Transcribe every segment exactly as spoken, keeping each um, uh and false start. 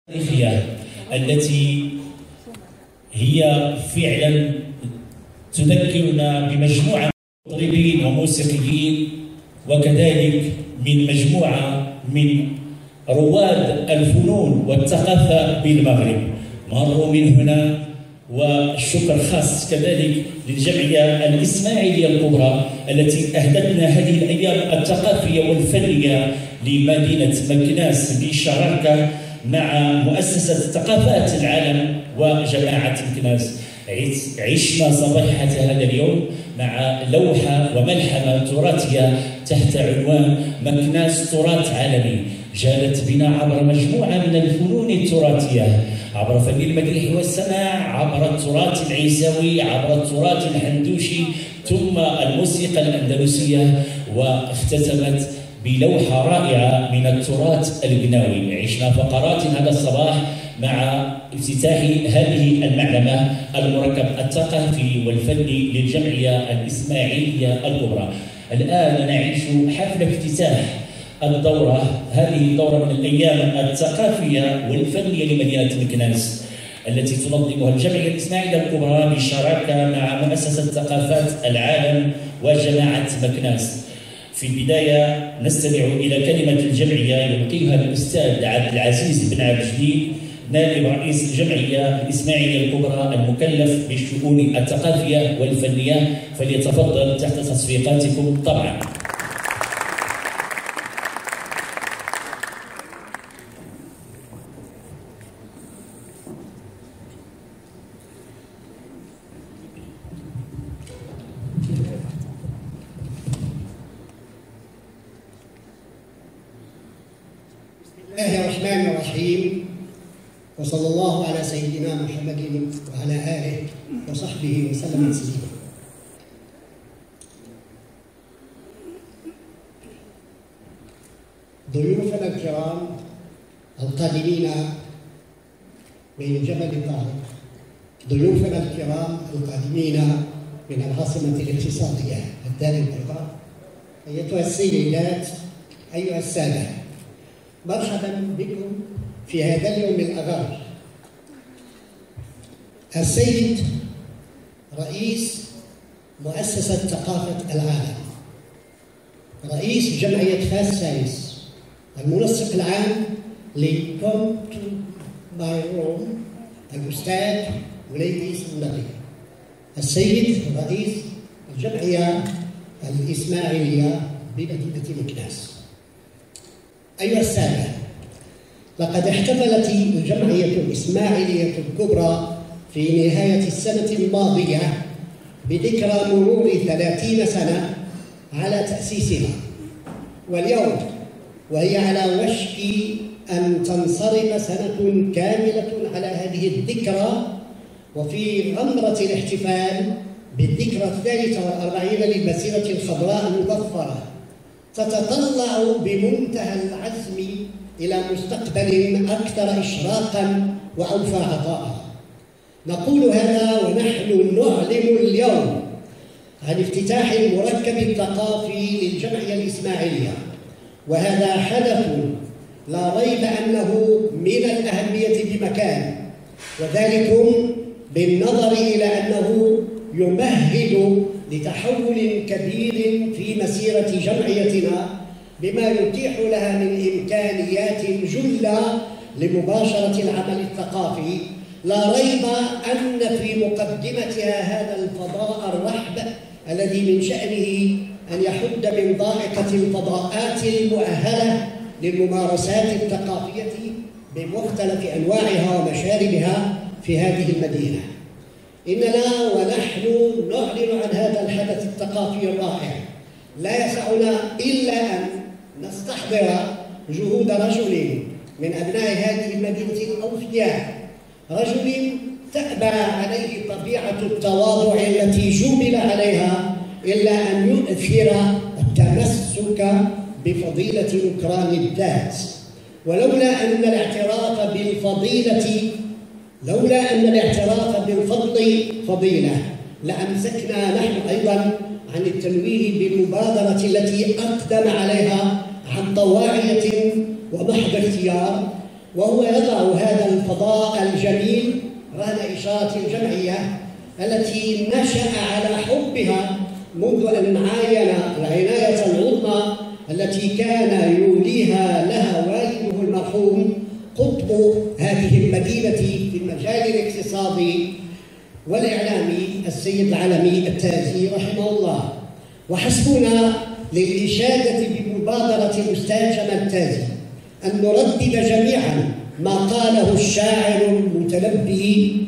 التاريخية التي هي فعلا تذكرنا بمجموعة مطربين وموسيقيين وكذلك من مجموعة من رواد الفنون والثقافة بالمغرب مروا من هنا. والشكر خاص كذلك للجمعية الإسماعيلية الكبرى التي أهدتنا هذه الأيام الثقافية والفنية لمدينة مكناس بالشراكة مع مؤسسة ثقافات العالم وجماعة مكناس. عشنا صباحة هذا اليوم مع لوحة وملحمة تراثية تحت عنوان مكناس تراث عالمي، جالت بنا عبر مجموعة من الفنون التراثية، عبر فن المديح والسماع، عبر التراث العيساوي، عبر التراث الحندوشي، ثم الموسيقى الأندلسية، واختتمت بلوحة رائعة من التراث القناوي. عشنا فقرات هذا الصباح مع افتتاح هذه المعلمة المركب الثقافي والفني للجمعية الإسماعيلية الكبرى. الآن نعيش حفل افتتاح الدورة، هذه الدورة من الأيام الثقافية والفنية لمدينة مكناس التي تنظمها الجمعية الإسماعيلية الكبرى بالشراكة مع مؤسسة ثقافات العالم وجماعة مكناس. في البداية نستمع إلى كلمة الجمعية يلقيها الأستاذ عبد العزيز بن عبد الجليل نائب رئيس الجمعية الإسماعيلية الكبرى المكلف بالشؤون الثقافية والفنية، فليتفضل تحت تصفيقاتكم طبعا. بسم الله الرحمن الرحيم، وصلى الله على سيدنا محمد وعلى آله وصحبه وسلم تسليما. ضيوفنا الكرام القادمين من جبل طارق، ضيوفنا الكرام القادمين من العاصمة الاقتصادية الدار البيضاء، أيتها السيدات أيها السادة، مرحبا بكم في هذا اليوم الأغر. السيد رئيس مؤسسة ثقافة العالم، رئيس جمعية فاس السادس، المنسق العام لكوم تو ماي روم الأستاذ وليدي النبي، السيد رئيس الجمعية الإسماعيلية بمدينة مكناس. أيها السادة، لقد احتفلت الجمعية الإسماعيلية الكبرى في نهاية السنة الماضية بذكرى مرور ثلاثين سنة على تأسيسها، واليوم وهي على وشك أن تنصرم سنة كاملة على هذه الذكرى، وفي غمرة الاحتفال بالذكرى الثالثة والأربعين للمسيرة الخضراء المظفرة، تتطلع بمنتهى العزم إلى مستقبل أكثر إشراقاً وأوفى عطاءً. نقول هذا ونحن نعلن اليوم عن افتتاح المركب الثقافي للجمعية الإسماعيلية، وهذا حدث لا ريب أنه من الأهمية بمكان، وذلكم بالنظر إلى أنه يمهد لتحول كبير في مسيرة جمعيتنا، بما يتيح لها من إمكانيات جلة لمباشرة العمل الثقافي. لا ريب أن في مقدمتها هذا الفضاء الرحب الذي من شأنه أن يحد من ضائقة الفضاءات المؤهلة للممارسات الثقافية بمختلف أنواعها ومشاربها في هذه المدينة. إننا ونحن نعلن عن هذا الحدث الثقافي الرائع لا يسعنا إلا أن نستحضر جهود رجل من أبناء هذه المدينة الأوفياء، رجل تأبى عليه طبيعة التواضع التي جبل عليها إلا أن يؤثر التمسك بفضيلة نكران الذات. ولولا أن الاعتراف بالفضيلة لولا أن الاعتراف بالفضل فضيلة لأمسكنا نحن أيضا عن التنويه بالمبادرة التي أقدم عليها عن طواعية ومحض اختيار، وهو يضع هذا الفضاء الجميل رهن إشارة الجمعية التي نشأ على حبها منذ أن عاين العناية العظمى التي كان يوليها لها والده المرحوم قطب هذه المدينة في المجال الاقتصادي والإعلامي السيد العلمي التازي رحمه الله. وحسبنا للإشادة بمبادرة الأستاذ جمال التازي أن نردد جميعا ما قاله الشاعر المتنبي: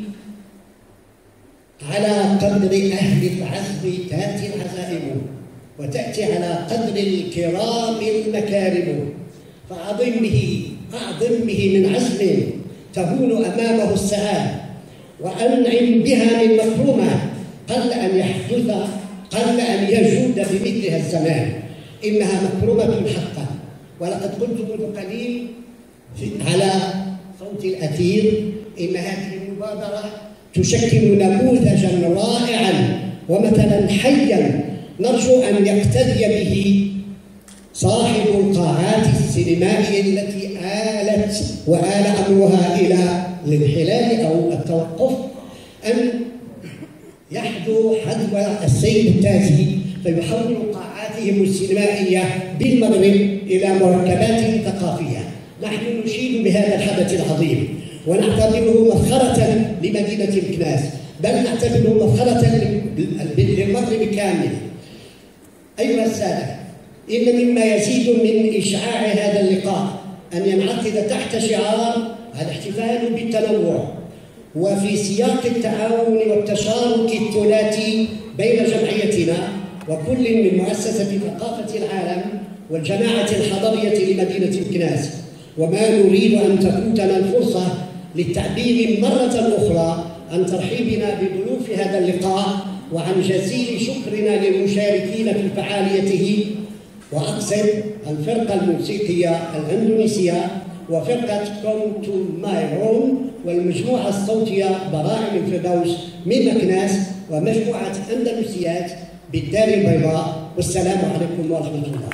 على قدر أهل العزم تأتي العزائم، وتأتي على قدر الكرام المكارم، فأعظم به أعظم به من عزم تهون أمامه السعادة، وأنعم بها من مكرمة قل أن يحدث قل أن يجود بمثلها الزمان، إنها مكرمة حقا. ولقد قلت منذ قليل على صوت الأثير إن هذه المبادرة تشكل نموذجا رائعا ومثلا حيا نرجو أن يقتدي به صاحب القاعات السينمائية التي آلت وآل أمرها إلى الانحلال أو التوقف، أن يحذو حذو السيد التازي فيحول قاعاتهم السينمائية بالمغرب إلى مركبات ثقافية. نحن نشيد بهذا الحدث العظيم ونعتبره مفخرة لمدينة مكناس، بل نعتبره مفخرة للمغرب كامل. أيها السادة، إن مما يزيد من إشعاع هذا اللقاء أن ينعقد تحت شعار الاحتفال بالتنوع وفي سياق التعاون والتشارك الثلاثي بين جمعيتنا وكل من مؤسسة ثقافة العالم والجماعة الحضرية لمدينة مكناس. وما نريد أن تفوتنا الفرصة للتعبير مرة أخرى عن ترحيبنا بضيوف هذا اللقاء وعن جزيل شكرنا للمشاركين في فعاليته، وأقصد الفرقة الموسيقية الأندونيسية وفرقة كوم تو ماي روم والمجموعة الصوتية براعم الفردوس من مكناس ومجموعة أندلسيات بالدار البيضاء. والسلام عليكم ورحمة الله.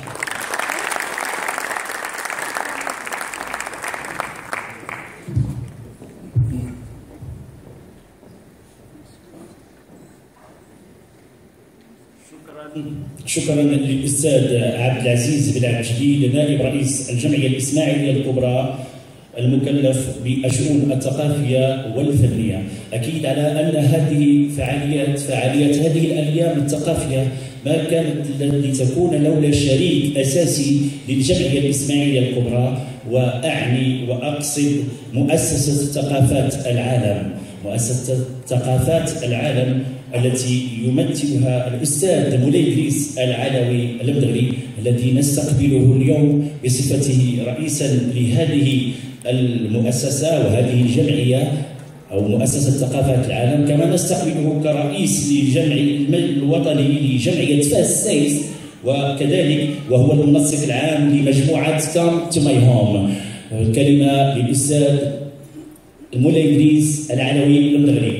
شكرا للاستاذ عبد العزيز بن عبد الجليل نائب رئيس الجمعيه الاسماعيليه الكبرى المكلف بالشؤون الثقافيه والفنيه. اكيد على ان هذه فعاليات فعاليات هذه الايام الثقافيه ما كانت لتكون لولا شريك اساسي للجمعيه الاسماعيليه الكبرى، واعني واقصد مؤسسه ثقافات العالم. مؤسسه ثقافات العالم التي يمثلها الأستاذ مولاي إدريس العلوي المدغري الذي نستقبله اليوم بصفته رئيسا لهذه المؤسسة وهذه الجمعية أو مؤسسة ثقافات العالم، كما نستقبله كرئيس للجمع الوطني لجمعية فاس سيس، وكذلك وهو المنسق العام لمجموعة كام تو ماي هوم. الكلمة للأستاذ مولاي إدريس العلوي المدغري.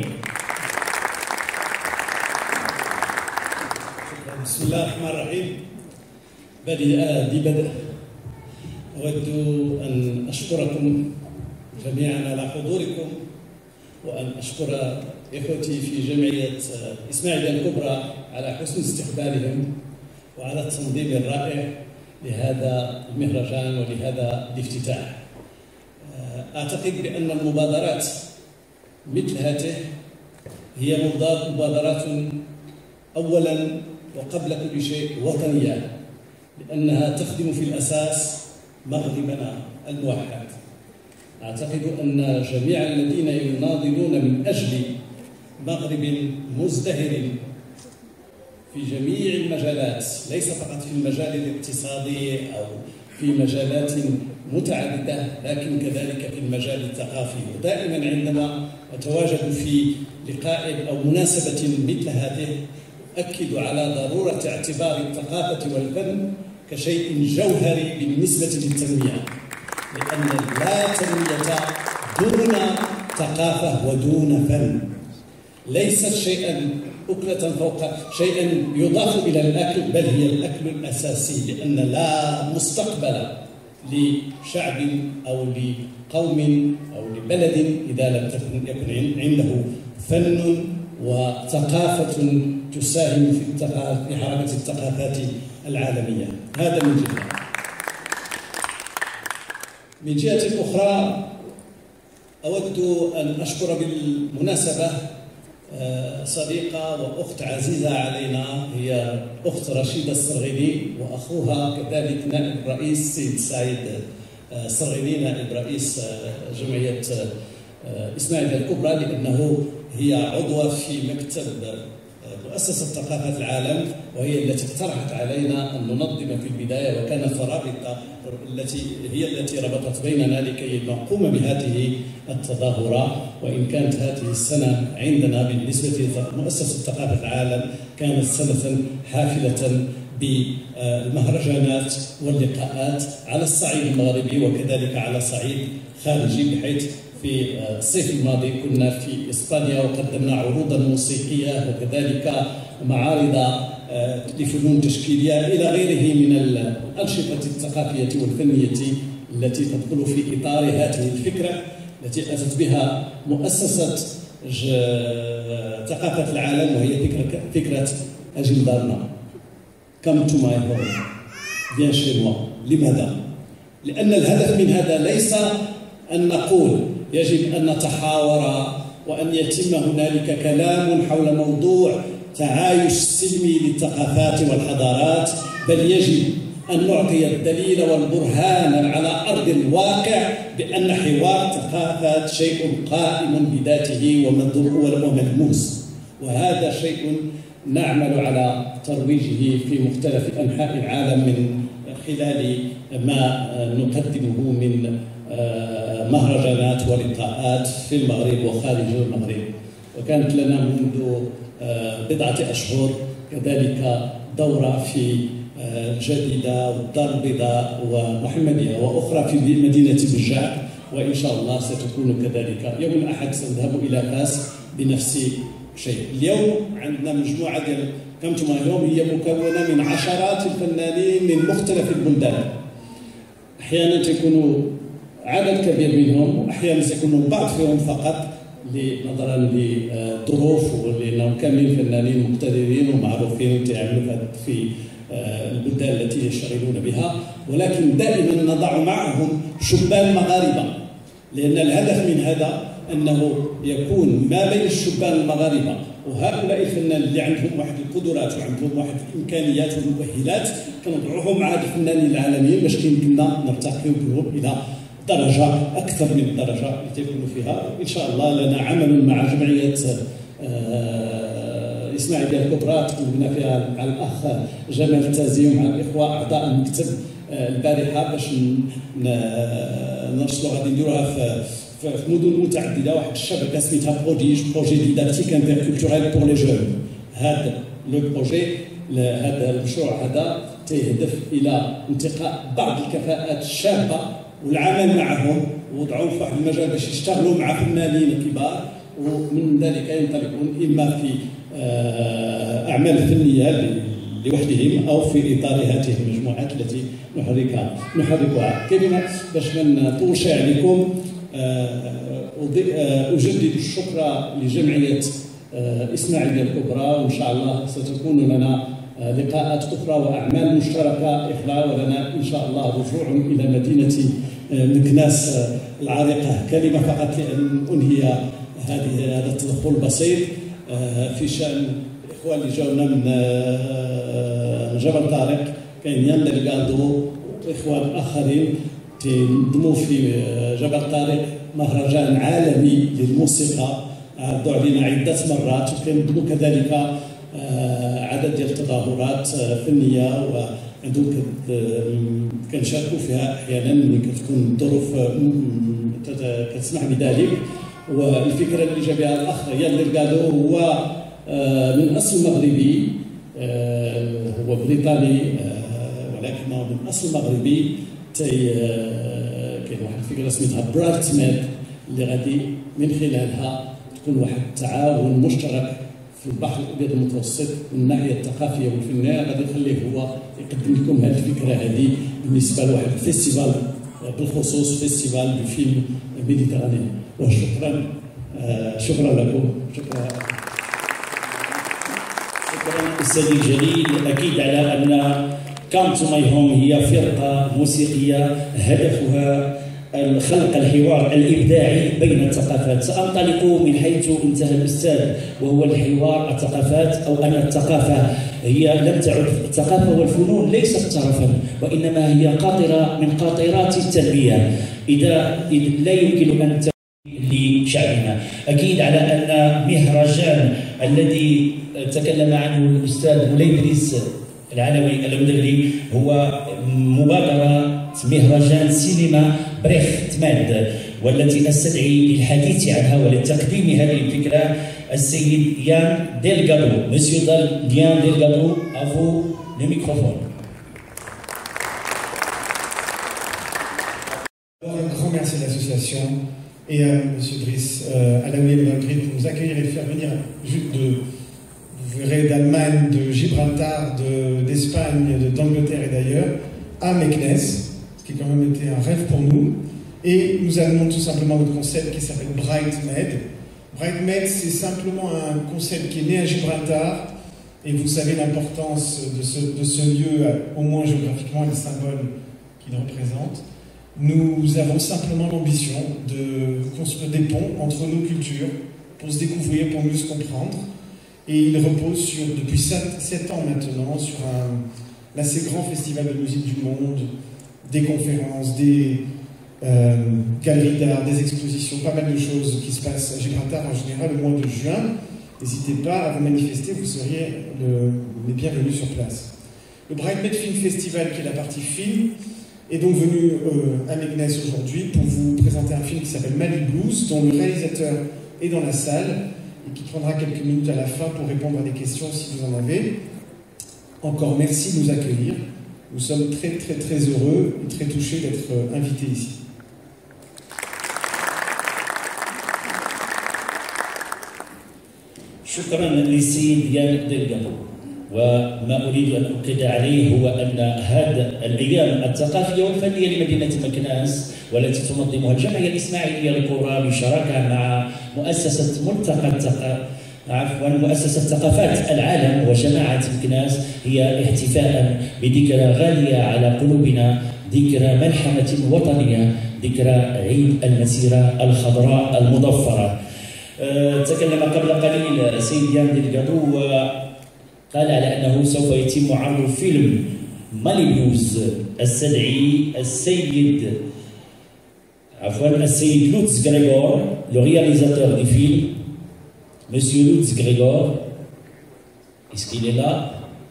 بسم الله الرحمن الرحيم. بدء ببدء أود أن أشكركم جميعا على حضوركم، وأن أشكر إخوتي في جمعية إسماعيلية الكبرى على حسن استقبالهم وعلى التنظيم الرائع لهذا المهرجان ولهذا الافتتاح. أعتقد بأن المبادرات مثل هذه هي مبادرات أولا وقبل كل شيء وطنية، لأنها تخدم في الأساس مغربنا الموحد. أعتقد أن جميع الذين يناضلون من أجل مغرب مزدهر في جميع المجالات، ليس فقط في المجال الاقتصادي أو في مجالات متعددة، لكن كذلك في المجال الثقافي. ودائما عندما أتواجد في لقاء أو مناسبة مثل هذه أؤكد على ضرورة اعتبار الثقافة والفن كشيء جوهري بالنسبة للتنمية، لأن لا تنمية دون ثقافة ودون فن. ليست شيئا أكلة فوق شيئا يضاف إلى الأكل، بل هي الأكل الأساسي، لأن لا مستقبل لشعب أو لقوم أو لبلد إذا لم تكن يكن عنده فن وثقافة تساهم في في حركة الثقافات العالمية. هذا من جهة. من جهة أخرى أود أن أشكر بالمناسبة صديقة وأخت عزيزة علينا، هي أخت رشيدة الصرغيني، وأخوها كذلك نائب الرئيس سيد سعيد الصرغيني نائب رئيس جمعية إسماعيلية الكبرى، لأنه هي عضوة في مكتب مؤسسة ثقافة العالم، وهي التي اقترحت علينا أن ننظم في البداية، وكانت رابطة التي هي التي ربطت بيننا لكي نقوم بهذه التظاهرة. وإن كانت هذه السنة عندنا بالنسبة لمؤسسة ثقافة العالم كانت سنة حافلة بالمهرجانات واللقاءات على الصعيد المغربي وكذلك على صعيد خارجي، بحيث في الصيف الماضي كنا في إسبانيا وقدمنا عروضا موسيقية وكذلك معارض لفنون تشكيلية إلى غيره من الأنشطة الثقافية والفنية التي تدخل في إطار هذه الفكرة التي أتت بها مؤسسة ثقافة العالم، وهي فكرة فكرة أجل دارنا. Come to my home. Viens chez moi. لماذا؟ لأن الهدف من هذا ليس أن نقول يجب أن نتحاور وأن يتم هنالك كلام حول موضوع تعايش سلمي للثقافات والحضارات، بل يجب أن نعطي الدليل والبرهان على أرض الواقع بأن حوار ثقافات شيء قائم بذاته وملموس، وهذا شيء نعمل على ترويجه في مختلف أنحاء العالم من خلال ما نقدمه من مهرجانات ولقاءات في المغرب وخارج المغرب. وكانت لنا منذ بضعة أشهر كذلك دورة في الجديدة والدار البيضاء ومحمدية وأخرى في مدينة بجاع، وإن شاء الله ستكون كذلك يوم الأحد سنذهب إلى فاس بنفس الشيء. اليوم عندنا مجموعة ديال كم تو ماي هوم هي مكونة من عشرات الفنانين من مختلف البلدان، أحيانا تكونوا عدد كبير منهم وأحيانا سيكونوا بعض فيهم فقط نظرا للظروف، ولأنهم كاملين فنانين مقتدرين ومعروفين وتعملوا في البلدان التي يشتغلون بها، ولكن دائما نضع معهم شبان مغاربة، لأن الهدف من هذا أنه يكون ما بين الشبان المغاربة وهؤلاء الفنانين اللي عندهم واحد القدرات وعندهم واحد الإمكانيات والمؤهلات كنضعوهم مع الفنانين العالميين باش يمكننا نرتقي بهم إلى درجة أكثر من الدرجة التي يكون فيها. إن شاء الله لنا عمل مع جمعية إسماعيلية الكبرى تقدمنا فيها مع الأخ جمال التازي ومع الإخوة أعضاء المكتب البارحة باش نرسلوا غادي نديروها في في مدن متعددة، واحد الشبكة سميتها بروديج بروجي ديداكتيك انتركولتورال بور لي جون. هذا لو بروجي هذا المشروع هذا تهدف إلى انتقاء بعض الكفاءات الشابة والعمل معهم ووضعهم في واحد المجال باش يشتغلوا مع فنانين كبار، ومن ذلك ينطلقون إما في أعمال فنية لوحدهم أو في إطار هذه المجموعات التي نحركها نحركها. كلمة باش ما نطولش عليكم، أجدد الشكر لجمعية إسماعيلية الكبرى، وإن شاء الله ستكون لنا لقاءات أخرى وأعمال مشتركة أخرى، ولنا إن شاء الله رجوع إلى مدينة مكناس العريقة. كلمة فقط لأن أنهي هذه هذا التدخل البسيط في شأن الإخوان اللي جاونا من جبل طارق، كاين يانا الكادو وإخوان آخرين تنظموا في جبل طارق مهرجان عالمي للموسيقى، عرضوا علينا عدة مرات، وكنظموا كذلك عدد ديال التظاهرات فنية وعندهم كنشاركوا فيها أحيانا ملي كتكون الظروف كتسمح بذلك. والفكرة اللي جا بها الأخ يانا الكادو هو من أصل مغربي، هو بريطاني ولكنه من أصل مغربي. كاين واحد الفكره سميتها برايت ميد اللي غادي من خلالها تكون واحد التعاون مشترك في البحر الابيض المتوسط من الناحيه الثقافيه والفنيه، غادي نخليه هو يقدم لكم هذه الفكره هذه بالنسبه لواحد الفيستيفال بالخصوص فيستيفال بفيلم ميديتراني. وشكرا آه شكرا لكم. شكرا شكرا استاذي الجليل. اكيد على ان كام تو ماي هوم هي فرقه موسيقيه هدفها خلق الحوار الابداعي بين الثقافات. سانطلق من حيث انتهى الاستاذ وهو الحوار الثقافات، او ان الثقافه هي لم تعد الثقافه والفنون ليست ترفا، وانما هي قاطره من قاطرات التنميه اذا لا يمكن ان لشعبنا. اكيد على ان مهرجان الذي تكلم عنه الاستاذ مولاي ادريس العلوي المدري هو مبادره مهرجان سينما بريخت ماد، والتي استدعي للحديث عنها ولتقديم هذه الفكره السيد يان ديلغادو. مسيو يان ديلغادو، افو لو ميكروفون. Un grand merci à l'association et à M. Driss euh, Alaoui El-Magri de nous accueillir et de faire venir de, vous verrez, d'Allemagne, de Gibraltar, d'Espagne, de, d'Angleterre et d'ailleurs, à Meknès, ce qui a quand même été un rêve pour nous. Et nous amenons tout simplement notre concept qui s'appelle Bright Med. Bright Med, c'est simplement un concept qui est né à Gibraltar, et vous savez l'importance de ce, de ce lieu, au moins géographiquement, et le symbole qu'il représente. Nous avons simplement l'ambition de construire des ponts entre nos cultures pour se découvrir, pour mieux se comprendre. Et il repose sur, depuis sept ans maintenant, sur un assez grand festival de musique du monde, des conférences, des euh, galeries d'art, des expositions, pas mal de choses qui se passent à Gibraltar en général au mois de juin. N'hésitez pas à vous manifester, vous seriez le, les bienvenus sur place. Le Bright Med Film Festival, qui est la partie film, est donc venu euh, à Meknès aujourd'hui pour vous présenter un film qui s'appelle Mali Blues, dont le réalisateur est dans la salle et qui prendra quelques minutes à la fin pour répondre à des questions si vous en avez. Encore merci de nous accueillir. Nous sommes très très très heureux et très touchés d'être euh, invités ici. شكرا للسيد يان ديلغادو. وما أريد أن أؤكد عليه هو أن هذا الأيام الثقافية والفنية لمدينة مكناس والتي تنظمها الجمعية الإسماعيلية للقرى بالشراكة مع مؤسسة ملتقى الثقافة عفوا مؤسسة ثقافات العالم وجماعة مكناس هي احتفاء بذكرى غالية على قلوبنا، ذكرى ملحمة وطنية، ذكرى عيد المسيرة الخضراء المضفرة. أه تكلم قبل قليل السيد يان ديلغادو قال على أنه سوف يتم عرض فيلم مالي بلوز. استدعي السيد عفوا السيد لوتس غريغور لو réalisateur du film. Monsieur Lutz Gregor, est-ce qu'il est là?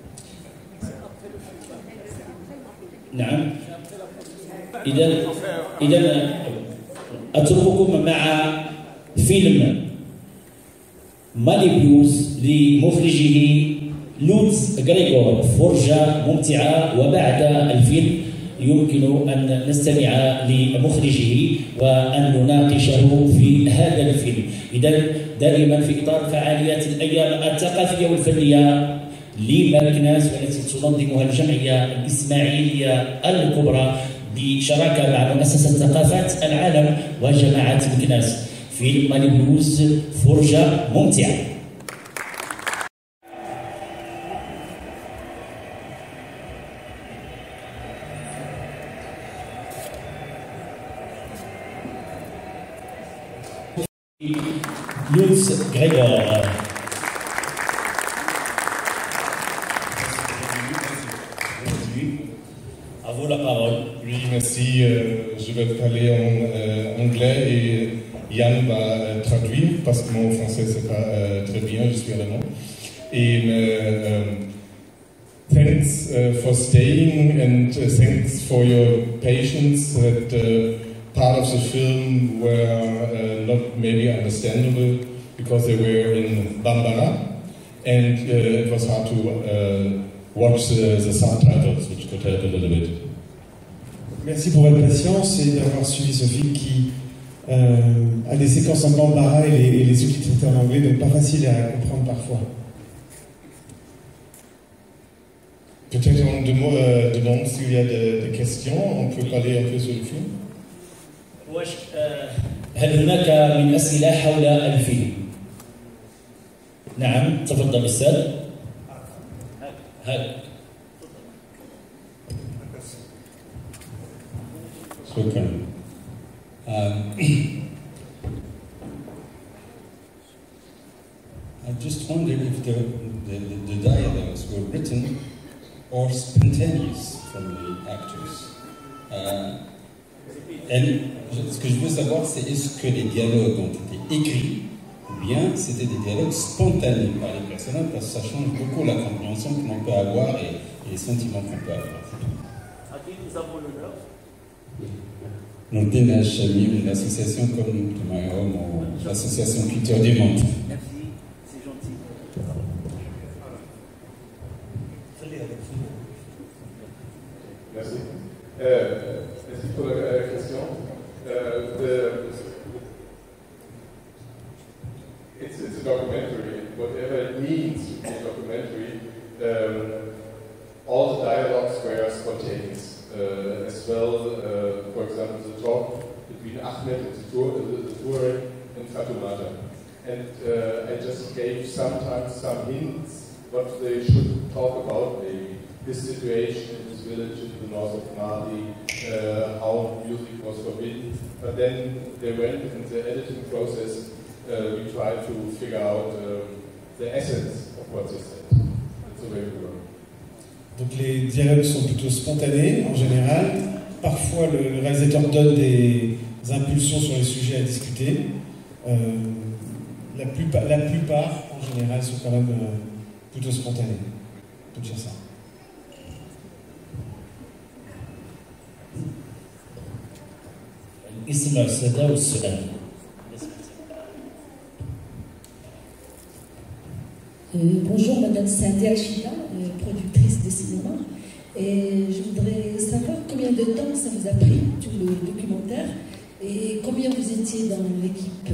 نعم. إذا إذا أترككم مع فيلم مالي بلوز لمخرجه لوتس غريغور، فرجة ممتعة، وبعد الفيلم يمكن أن نستمع لمخرجه وأن نناقشه في هذا الفيلم. إذا دائما في إطار فعاليات الأيام الثقافية والفنية لمكناس والتي تنظمها الجمعية الإسماعيلية الكبرى بشراكة مع مؤسسة ثقافات العالم وجماعة مكناس، فيلم مالي بلوز، فرجة ممتعة. Lutz Gregor. À vous la parole. Oui, merci. Euh, je vais parler en euh, anglais et Yann va euh, traduire parce que mon français c'est pas euh, très bien, je suis allemand. Et euh, thanks uh, for staying and uh, thanks for your patience that uh, part of the film were uh, not maybe understandable because they were in Bambara and uh, it was hard to uh, watch the, the subtitles, which could help a little bit. Merci pour votre patience et d'avoir suivi ce film qui euh, a des séquences en Bambara et les, et les sous-titres étaient en anglais, donc pas facile à comprendre parfois. Peut-être on demande, demande s'il y a des, des questions, on peut parler un peu sur le film. واش هل هناك من أسئلة حول الفيلم؟ نعم تفضل أستاذ. هذا. شكرا. I just wondered if the, the, the dialogues were written or spontaneous from the actors. Euh, elle, ce que je veux savoir, c'est est-ce que les dialogues ont été écrits ou bien c'était des dialogues spontanés par les personnages, parce que ça change beaucoup la compréhension que l'on peut avoir et, et les sentiments qu'on peut avoir. À qui nous avons l'honneur? Nordin Hachami, l'association comme My Home ou l'association Culture du Monde. Merci, c'est gentil. Merci. Euh, merci pour la, la question. Uh, the, it's, it's a documentary. Whatever it means to be a documentary, um, all the dialogues were spontaneous. Uh, as well, uh, for example, the talk between Ahmed and the, tour, the, the touring and Fatoumata. And uh, I just gave sometimes some hints what they should talk about, maybe this situation in this village in the north of Mali, uh, how music was forbidden. But then they went in the editing process, uh, we tried to figure out uh, the essence of what they said. That's the way we were. Donc les dialogues sont plutôt spontanés en général. Parfois le, le réalisateur donne des impulsions sur les sujets à discuter. Euh, la, plupart, la plupart en général sont quand même euh, plutôt spontanés. On peut dire ça. اسم السادة والسلام. Euh, bonjour Madame Sadia Achida, euh, productrice de cinéma. Et je voudrais savoir combien de temps ça vous a pris, tout le documentaire, et combien vous étiez dans l'équipe.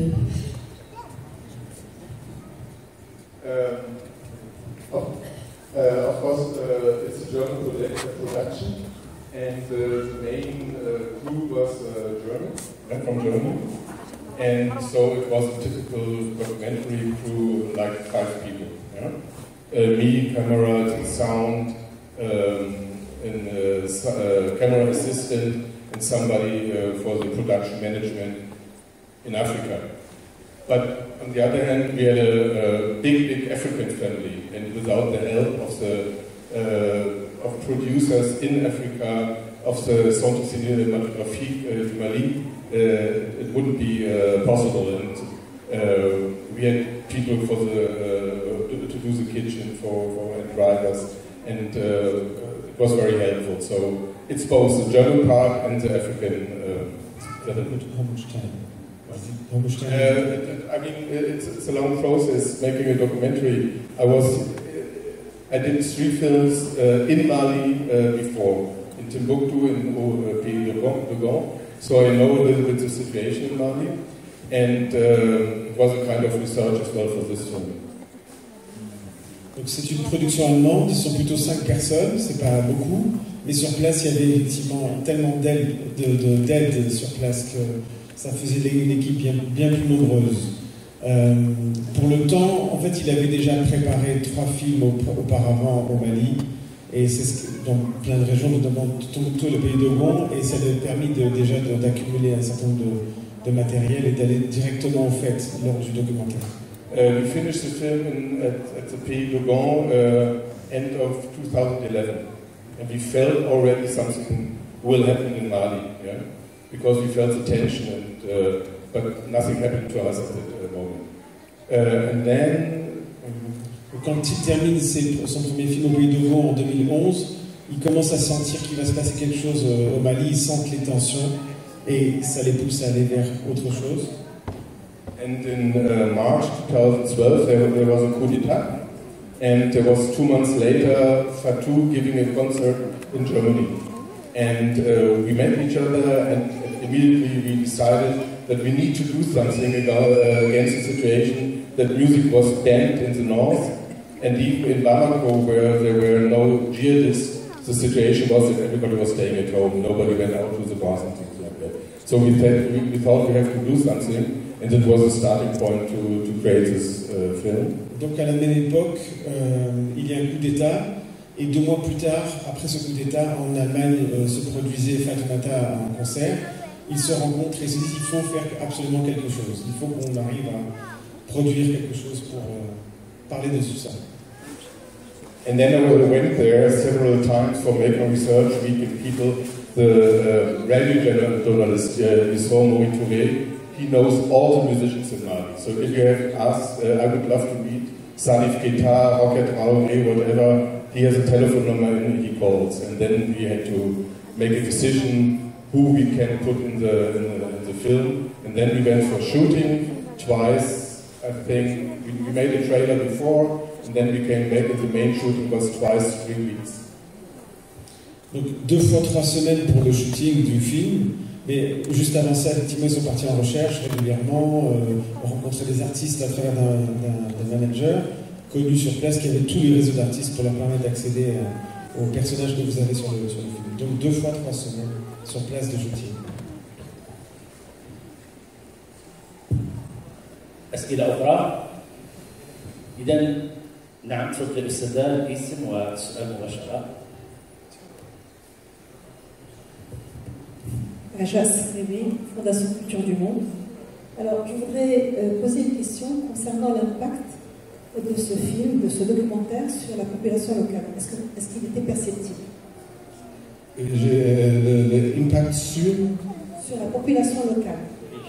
Um, of, uh, of course, uh, it's a German production, and uh, the main uh, crew was uh, German, uh, from Germany. And so it was a typical documentary crew, like five people. Yeah? Uh, me, cameras and sound, um, and uh, uh, camera assistant, and somebody uh, for the production management in Africa. But on the other hand, we had a, a big, big African family, and without the help of the uh, of producers in Africa, of the Centre Cinématographique uh, du Mali, uh, it wouldn't be uh, possible. And uh, we had people for the uh, to, to do the kitchen for, for and drivers, and uh, it was very helpful. So it's both the German part and the African. Uh, How much time? How much time? Uh, I mean, it's, it's a long process making a documentary. I was, I did three films uh, in Mali uh, before, in Timbuktu, in uh, Pays de Gaulle, so I know a little bit the situation in Mali, and uh, it was a kind of research as well for this film. Donc c'est une production allemande, ils sont plutôt cinq personnes, c'est pas beaucoup, mais sur place il y avait effectivement tellement d'aide de, de, d'aide sur place que ça faisait une équipe bien, bien plus nombreuse. Euh, pour le temps, en fait, il avait déjà préparé trois films auparavant au Mali, et c'est ce que, dans plein de régions, notamment Tombouctou et le Pays de Gaulle, et ça lui a permis de, déjà de, d'accumuler un certain nombre de, de matériel et d'aller directement au fait lors du documentaire. Uh, we finished the film in, at, at the Pays de Gaulle uh, end of two thousand eleven, and we felt already something will happen in Mali, yeah? Because we felt the tension, and, uh, but nothing happened to us at that moment. Uh, and then, quand il termine ses, son premier film au Pays de Gaulle en deux mille onze, il commence à sentir qu'il va se passer quelque chose au Mali, il sent les tensions et ça les pousse à aller vers autre chose. And in uh, March twenty twelve, there, there was a coup d'etat, and there was two months later Fatou giving a concert in Germany. And uh, we met each other, and immediately we decided that we need to do something about, uh, against the situation that music was banned in the north, And even in Bamako, where there were no jihadists, the situation was that everybody was staying at home, nobody went out to the bars and things like that. So we, th we, we thought we have to do something, and it was a starting point to, to create this uh, film. Donc à la même époque, euh, il y a un coup d'État, et deux mois plus tard, après ce coup d'État, en Allemagne euh, se produisait Fatoumata en concert. Ils se rencontrent et se disent qu'il faut faire absolument quelque chose. Il faut qu'on arrive à produire quelque chose pour euh, parler de tout ça. And then I went there several times for making research, meeting people. The uh, radio journalist, uh, Issam Moui Touré, he knows all the musicians in Mali. So if you have asked, uh, I would love to meet Salif Keita, Rocket Traoré, whatever, he has a telephone number and he calls. And then we had to make a decision who we can put in the, in the, in the film. And then we went for shooting twice. I think we, we made a trailer before, and then we came back and the main shooting was twice, three weeks. Donc deux fois trois semaines pour le shooting du film, mais juste avant ça, effectivement, ils sont partis en recherche régulièrement, euh, on rencontrait des artistes à travers d'un manager connu sur place qui avait tous les réseaux d'artistes pour leur permettre d'accéder aux personnages que vous avez sur le, sur le film. Donc deux fois trois semaines sur place de shooting. أسئلة أخرى؟ إذا نعم تفضل الأستاذة الاسم والسؤال مباشرة. Ajas Rémy, Fondation Culture du Monde. Alors, je voudrais euh, poser une question concernant l'impact de ce film, de ce documentaire sur la population locale. Est-ce qu'il est qu'il était perceptible? L'impact sur Sur la population locale.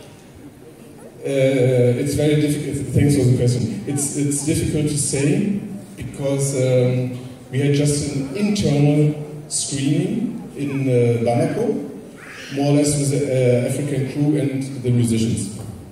Uh, it's very difficult. Thanks for the question. It's it's difficult to say because um, we had just an internal screening in uh, Bamako, more or less with the uh, African crew and the musicians.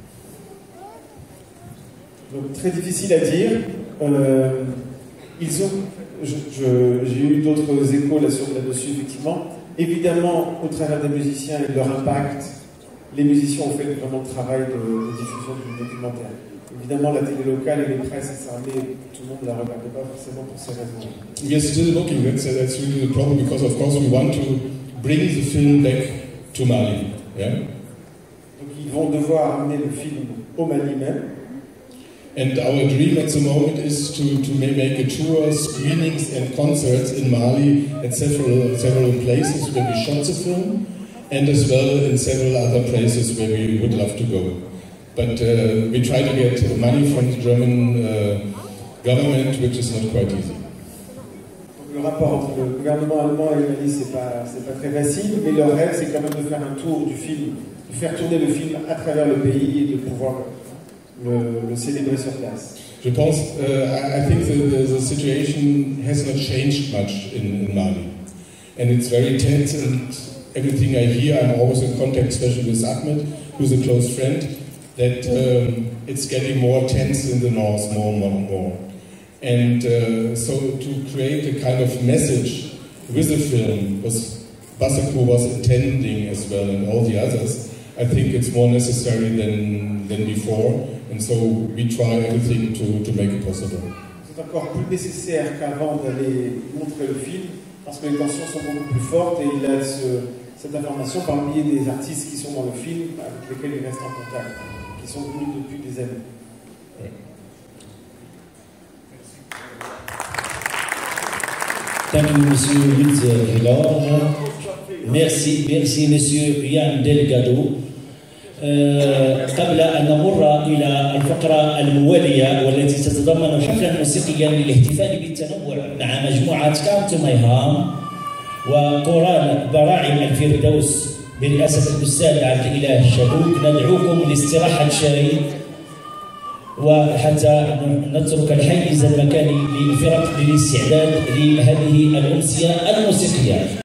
Donc très difficile à dire. Euh, ils ont, j'ai eu d'autres échos là-dessus, là-dessus effectivement. Évidemment, au travers des musiciens et de leur impact, les musiciens ont fait vraiment le travail de, de diffusion du documentaire. Évidemment, la télé locale et les presses, ça mais tout le monde ne la regardait pas forcément pour ces raisons. We are still looking. That's, that's really the problem because, of course, we want to bring the film back to Mali. Yeah. Donc, ils vont devoir amener le film au Mali même. And our dream at the moment is to, to make a tour, screenings and concerts in Mali at several several places where we shot the film, and as well in several other places where we would love to go. But uh, we try to get money from the German uh, government, which is not quite easy. Donc, le rapport entre le gouvernement allemand et le Mali, c'est pas c'est pas très facile, mais leur rêve, c'est quand même de faire un tour du film, de faire tourner le film à travers le pays et de pouvoir le, le célébrer sur place. Je pense, uh, I think the, the situation has not changed much in, in Mali, and it's very tense. And everything I hear, I'm always in contact, especially with Ahmed, who's a close friend, that um, it's getting more tense in the north, more and more and more. And uh, so to create a kind of message with the film, was Basaku was intending as well, and all the others, I think it's more necessary than, than before, and so we try everything to, to make it possible. C'est encore plus nécessaire qu'avant d'aller montrer le film, parce que les tensions sont beaucoup plus fortes et il a ce, cette information par le biais des artistes qui sont dans le film, avec lesquels il reste en contact, qui sont venus depuis des années. Ouais. Thank you, Monsieur Yves Hilard. Merci, merci, Monsieur Yann Delgado. أه قبل أن نمر إلى الفقرة الموالية والتي تتضمن حفلا موسيقيا للاحتفال بالتنوع مع مجموعة كارت ميهام وقران براعم الفردوس برئاسة الأستاذ عبد الإله الشبوك، ندعوكم لاستراحة شاي وحتى نترك الحيز المكاني للفرق للاستعداد لهذه الأمسية الموسيقية.